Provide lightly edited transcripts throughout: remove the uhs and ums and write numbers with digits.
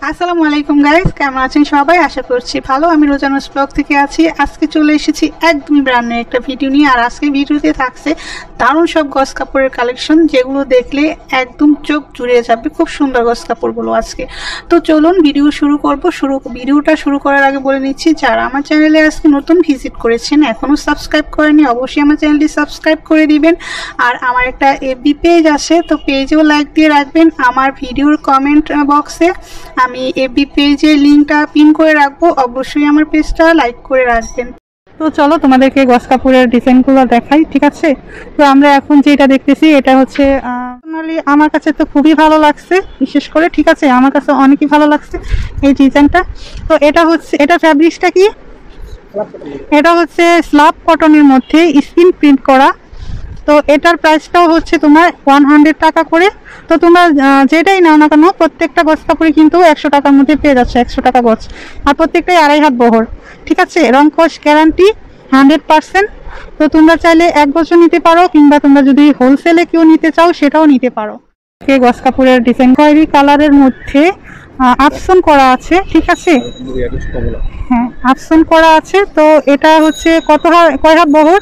আসসালামু আলাইকুম গাইস, কেমন আছেন সবাই? আশা করছি ভালো। আমি রোজানুস ব্লগ থেকে আছি। আজকে চলে এসেছি একদমই ব্র্যান্ড নিউ একটা ভিডিও নিয়ে। আর আজকে ভিডিওতে থাকছে দারুণ সব গস কাপড়ের কালেকশন, যেগুলো দেখলে একদম চোখ জুড়িয়ে যাবে। খুব সুন্দর গস কাপড়গুলো আজকে। তো চলুন ভিডিও শুরু করব। ভিডিওটা শুরু করার আগে বলে নিচ্ছি, যারা আমার চ্যানেলে আজকে নতুন ভিজিট করেছেন, এখনও সাবস্ক্রাইব করেনি, অবশ্যই আমার চ্যানেলটি সাবস্ক্রাইব করে দিবেন। আর আমার একটা এফবি পেজ আছে, তো পেজেও লাইক দিয়ে রাখবেন। আমার ভিডিওর কমেন্ট বক্সে আমি এফবি পেজের লিঙ্কটা পিন করে রাখবো, অবশ্যই আমার পেজটা লাইক করে রাখবেন। তো চলো তোমাদেরকে গস কাপড়ের ডিজাইনগুলো দেখাই, ঠিক আছে? তো আমরা এখন যেটা দেখতেছি এটা হচ্ছে আমার কাছে তো খুবই ভালো লাগছে, বিশেষ করে, ঠিক আছে? আমার কাছে অনেকই ভালো লাগছে এই ডিজাইনটা। তো এটা হচ্ছে, এটা ফ্যাব্রিক্সটা কি? এটা হচ্ছে স্লাব কটনের মধ্যে স্ক্রিন প্রিন্ট করা। তো এটার প্রাইসটাও হচ্ছে তোমার 100 টাকা করে। তো তোমরা যেটাই নাও না কেন, প্রত্যেকটা গজ কাপড়ে কিন্তু 100 টাকার মধ্যে পেয়ে যাচ্ছে, 100 টাকা গজ। আর প্রত্যেকটাই 2.5 হাত বহর, ঠিক আছে? রং কস গ্যারান্টি 100%। তো তোমরা চাইলে 1 বছর নিতে পারো, কিংবা তোমরা যদি হোলসেলে কেউ নিতে চাও সেটাও নিতে পারো। গজ কাপড়ের ডিজাইন খয়েরি কালারের মধ্যে আপসন করা আছে, ঠিক আছে? হ্যাঁ, আপসন করা আছে। তো এটা হচ্ছে কয় হাত বহর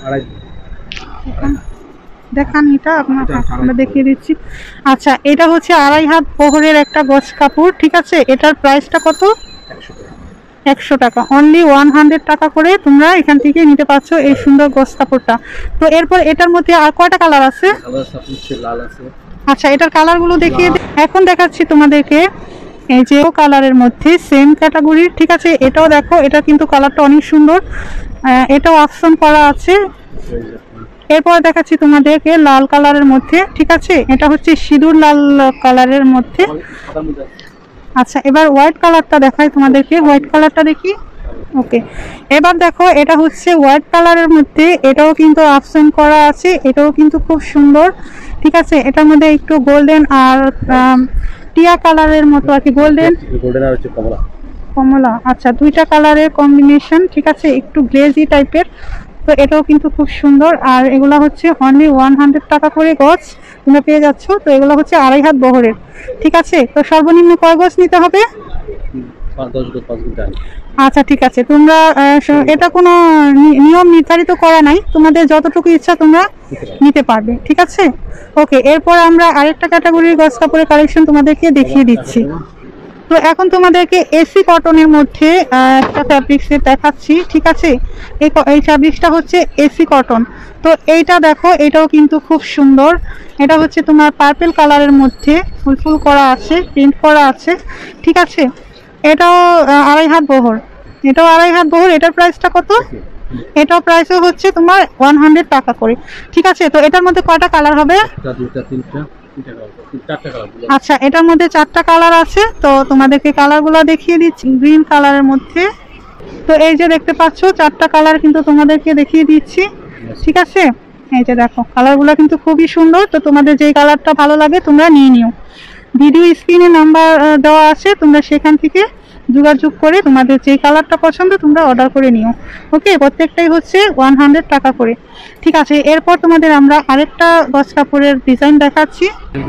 দেখান, এটা আমরা দেখিয়ে দিচ্ছি। আচ্ছা, এটা হচ্ছে 2.5 হাত বহরের একটা গজ কাপড়, ঠিক আছে? এটার প্রাইসটা কত? 100 টাকা, অনলি 100 টাকা করে তোমরা এখান থেকে নিতে পারছো এই সুন্দর গজ কাপড়টা। তো এরপর এটার মধ্যে আর কয়টা কালার আছে? আচ্ছা, এটার কালারগুলো দেখিয়ে এখন দেখাচ্ছি তোমাদেরকে। এই যে কালারের মধ্যে সেম ক্যাটাগরির, ঠিক আছে? এটাও দেখো, এটা কিন্তু কালারটা অনেক সুন্দর, এটাও অপশন করা আছে। এরপর দেখাচ্ছি তোমাদেরকে লাল কালারের মধ্যে, ঠিক আছে? এটা হচ্ছে সিঁদুর লাল কালারের মধ্যে। আচ্ছা, এবার হোয়াইট কালারটা দেখাই তোমাদেরকে, হোয়াইট কালারটা দেখি। ওকে, এবার দেখো, এটা হচ্ছে হোয়াইট কালারের মধ্যে, এটাও কিন্তু অপশন করা আছে, এটাও কিন্তু খুব সুন্দর, ঠিক আছে? এটার মধ্যে একটু গোল্ডেন আর টিয়া কালারের মতো আর কি, গোল্ডেন আর হচ্ছে কমলা। আচ্ছা, দুইটা কালারের কম্বিনেশন, ঠিক আছে? একটু গ্লেজি টাইপের। তো এটাও কিন্তু খুব সুন্দর। আর এগুলো হচ্ছে অনলি 100 টাকা করে গজ তোমরা পেয়ে যাচ্ছ। তো এগুলো হচ্ছে 2.5 হাত বহরের, ঠিক আছে? তো সর্বনিম্ন কয় গজ নিতে হবে? 10 গজ। আচ্ছা, ঠিক আছে। তোমরা এটা কোনো নিয়ম নির্ধারিত করা নাই, তোমাদের যতটুকু ইচ্ছা তোমরা নিতে পারবে, ঠিক আছে? ওকে, এরপর আমরা আরেকটা ক্যাটাগরির গজ কাপড়ের কালেকশন তোমাদেরকে দেখিয়ে দিচ্ছি। তো এখন তোমাদেরকে এসি কটনের মধ্যে একটা ফ্যাব্রিক্সের দেখাচ্ছি, ঠিক আছে? এই ফ্যাব্রিক্সটা হচ্ছে এসি কটন। তো এইটা দেখো, এটাও কিন্তু খুব সুন্দর। এটা হচ্ছে তোমার পার্পল কালারের মধ্যে ফুল করা আছে, প্রিন্ট করা আছে, ঠিক আছে? এটাও 2.5 হাত বহর, এটাও 2.5 হাত বহর। এটার প্রাইসটা কত? এটাও প্রাইসও হচ্ছে তোমার 100 টাকা করে, ঠিক আছে? তো এটার মধ্যে কয়টা কালার হবে? আচ্ছা, এটার মধ্যে 4টা কালার আছে। তো তোমাদেরকে কালারগুলো দেখিয়ে দিচ্ছি। গ্রিন কালারের মধ্যে, তো এই যে দেখতে পাচ্ছ 4টা কালার কিন্তু তোমাদেরকে দেখিয়ে দিচ্ছি, ঠিক আছে? এই যে দেখো, কালারগুলো কিন্তু খুবই সুন্দর। তো তোমাদের যে কালারটা ভালো লাগে তোমরা নিয়ে নিও। ভিডিও স্ক্রিনে নাম্বার দেওয়া আছে, তোমরা সেখান থেকে যোগাযোগ করে তোমাদের যে কালারটা পছন্দ তোমরা অর্ডার করে নিও। ওকে, প্রত্যেকটাই হচ্ছে 100 টাকা করে, ঠিক আছে? এরপর তোমাদের আমরা আরেকটা গজ কাপড়ের ডিজাইন দেখাচ্ছি।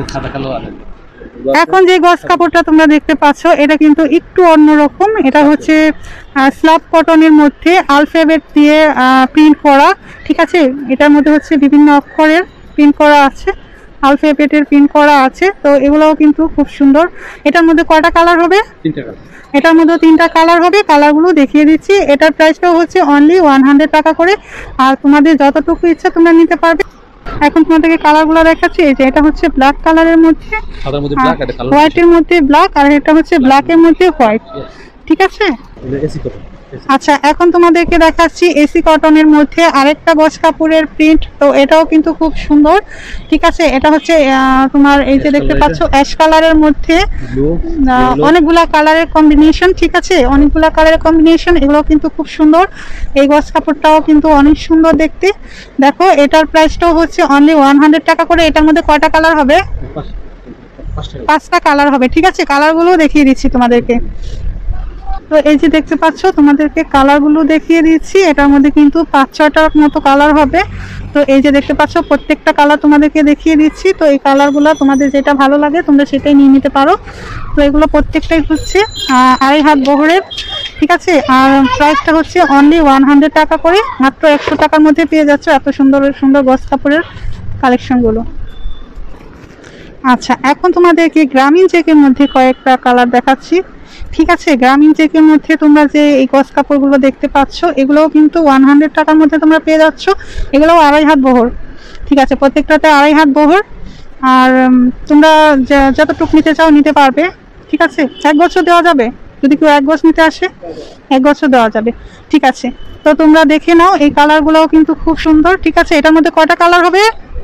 এখন যে গজ কাপড়টা তোমরা দেখতে পাচ্ছ, এটা কিন্তু একটু অন্যরকম। এটা হচ্ছে স্লাব কটনের মধ্যে আলফাবেট দিয়ে প্রিন্ট করা, ঠিক আছে? এটার মধ্যে হচ্ছে বিভিন্ন অক্ষরের প্রিন্ট করা আছে, আলফাবেটের প্রিন্ট করা আছে। তো এগুলোও কিন্তু খুব সুন্দর। এটার মধ্যে কয়টা কালার হবে? 3টা কালার। এটার মধ্যে 3টা কালার হবে, কালারগুলো দেখিয়ে দিচ্ছি। এটার প্রাইসটাও হচ্ছে অনলি 100 টাকা করে। আর তোমাদের যতটুকু ইচ্ছা তোমরা নিতে পারবে। এখন তোমাদেরকে কালারগুলো দেখাচ্ছি। এই যে এটা হচ্ছে ব্ল্যাক কালারের মধ্যে, হোয়াইটের মধ্যে ব্ল্যাক, আর এটা হচ্ছে ব্ল্যাকের মধ্যে হোয়াইট, ঠিক আছে? আচ্ছা, এখন তোমাদেরকে দেখাচ্ছি এসি কটনের মধ্যে আরেকটা গজ কাপড়ের প্রিন্ট। তো এটাও কিন্তু খুব সুন্দর, ঠিক আছে? এটা হচ্ছে তোমার এই যে দেখতে পাচ্ছ অ্যাশ কালারের মধ্যে অনেকগুলা কালারের কম্বিনেশন, ঠিক আছে? অনেকগুলা কালারের কম্বিনেশন, এগুলো কিন্তু খুব সুন্দর। এই গজ কাপড়টাও কিন্তু অনেক সুন্দর দেখতে। দেখো, এটার প্রাইসটাও হচ্ছে অনলি 100 টাকা করে। এটার মধ্যে কয়টা কালার হবে? 5টা কালার হবে, ঠিক আছে? কালারগুলো দেখিয়ে দিচ্ছি তোমাদেরকে। তো এই যে দেখতে পাচ্ছ, তোমাদেরকে কালারগুলো দেখিয়ে দিচ্ছি। এটার মধ্যে কিন্তু 5-6টার মতো কালার হবে। তো এই যে দেখতে পাচ্ছ, প্রত্যেকটা কালার তোমাদেরকে দেখিয়ে দিচ্ছি। তো এই কালারগুলো তোমাদের যেটা ভালো লাগে তোমরা সেটাই নিয়ে নিতে পারো। তো এগুলো প্রত্যেকটাই হচ্ছে 2.5 হাত বহরের, ঠিক আছে। আর প্রাইসটা হচ্ছে অনলি 100 টাকা করে, মাত্র 100 টাকার মধ্যে পেয়ে যাচ্ছ এত সুন্দর সুন্দর গজ কাপড়ের কালেকশনগুলো। আচ্ছা, এখন তোমাদেরকে গ্রামীণ চেকের মধ্যে কয়েকটা কালার দেখাচ্ছি, ঠিক আছে। গ্রামীণ চেকের মধ্যে তোমরা যে এই গজ কাপড়গুলো দেখতে পাচ্ছ, এগুলোও কিন্তু 100 টাকার মধ্যে তোমরা পেয়ে যাচ্ছ। এগুলোও 2.5 হাত বহর, ঠিক আছে, প্রত্যেকটাতে 2.5 হাত বহর। আর তোমরা যতটুকু নিতে চাও নিতে পারবে, ঠিক আছে। 1 বছর দেওয়া যাবে, যদি কেউ 1 বছর নিতে আসে 1 বছর দেওয়া যাবে, ঠিক আছে। তো তোমরা দেখে নাও, এই কালারগুলোও কিন্তু খুব সুন্দর, ঠিক আছে। এটার মধ্যে কয়টা কালার হবে?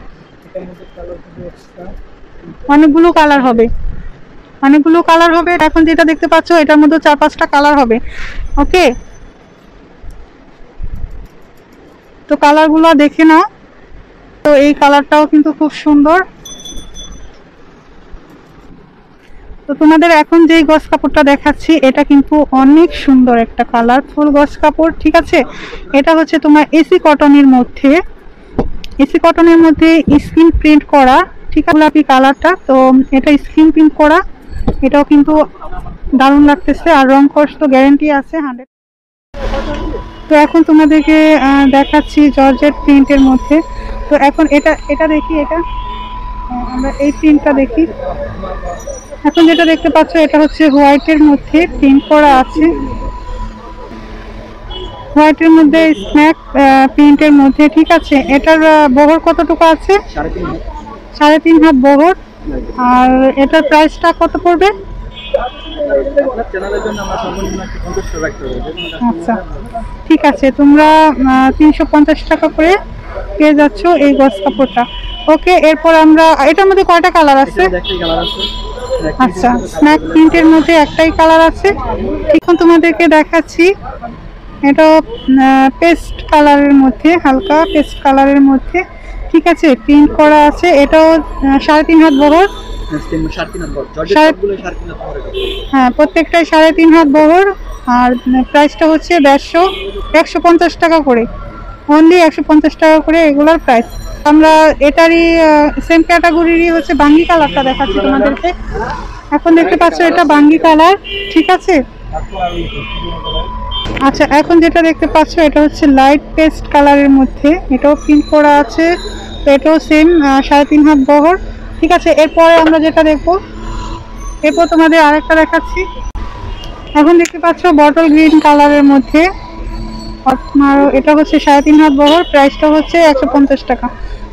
অনেকগুলো কালার হবে, অনেকগুলো কালার হবে। এখন যেটা দেখতে পাচ্ছ এটার মধ্যে 4-5টা কালার হবে, ওকে। তো কালারগুলো দেখে নাও। তো এই কালারটাও কিন্তু খুব সুন্দর। তো তোমাদের এখন যেই গজ কাপড়টা দেখাচ্ছি এটা কিন্তু অনেক সুন্দর একটা কালারফুল গজ কাপড়, ঠিক আছে। এটা হচ্ছে তোমার এসি কটনের মধ্যে, এসি কটনের মধ্যে স্ক্রিন প্রিন্ট করা, ঠিক আছে, গোলাপি কালারটা। তো এটা স্ক্রিন প্রিন্ট করা, এটাও কিন্তু দারুণ লাগতেছে। আর রং কস তো গ্যারান্টি আছে 100। তো এখন তোমাদেরকে দেখাচ্ছি জর্জেট প্রিন্টের মধ্যে। তো এখন এটা দেখি, এটা আমরা এই প্রিন্টটা দেখি। এখন যেটা দেখতে পাচ্ছ এটা হচ্ছে হোয়াইটের মধ্যে প্রিন্ট করা আছে, হোয়াইটের মধ্যে স্ন্যাক প্রিন্টের মধ্যে, ঠিক আছে। এটার বহর কতটুকু আছে? 3.5 হাত বহর। আর এটার প্রাইসটা কত পড়বে? আচ্ছা, ঠিক আছে, তোমরা 350 টাকা করে পেয়ে যাচ্ছ এই গজ কাপড়টা, ওকে। এরপর আমরা এটার মধ্যে কয়টা কালার আছে? আচ্ছা, স্ন্যাক প্রিন্টের মধ্যে একটাই কালার আছে। এখন তোমাদেরকে দেখাচ্ছি, এটা পেস্ট কালারের মধ্যে, হালকা পেস্ট কালারের মধ্যে, ঠিক আছে, প্রিন্ট করা আছে। এটাও 3.5 হাত বহর, হ্যাঁ, প্রত্যেকটাই 3.5 হাত বহর। আর প্রাইসটা হচ্ছে 150 টাকা করে, অনলি 150 টাকা করে এগুলোর প্রাইস। আমরা এটারই সেম ক্যাটাগরিরই হচ্ছে বাঙ্গি কালারটা দেখাচ্ছি তোমাদেরকে। এখন দেখতে পাচ্ছ এটা বাঙ্গি কালার, ঠিক আছে। আচ্ছা, এখন যেটা দেখতে পাচ্ছ এটা হচ্ছে লাইট পেস্ট কালারের মধ্যে, এটাও প্রিন্ট করা আছে। তো এটাও সেম 3.5 হাত বহর, ঠিক আছে। এরপরে আমরা যেটা দেখবো, এরপর তোমাদের আরেকটা দেখাচ্ছি। এখন দেখতে পাচ্ছ বটল গ্রিন কালারের মধ্যে, এটা হচ্ছে 3.5 হাত বহর, প্রাইসটা হচ্ছে 150 টাকা।